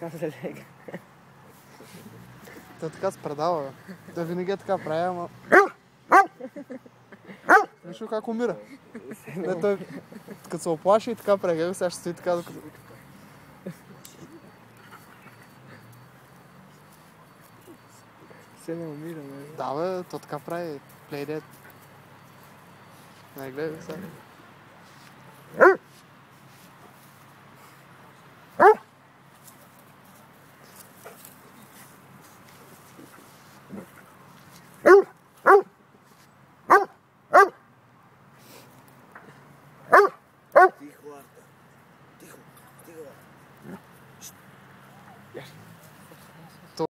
така залега. Той така се предава, бе. Той винаги е така прави, ама... Виж как умира. Не, той като се оплаши и така прави, сега ще стои така докато... Се не умира, бе. Да, бе, то така прави. Play dead. Не гледай сега.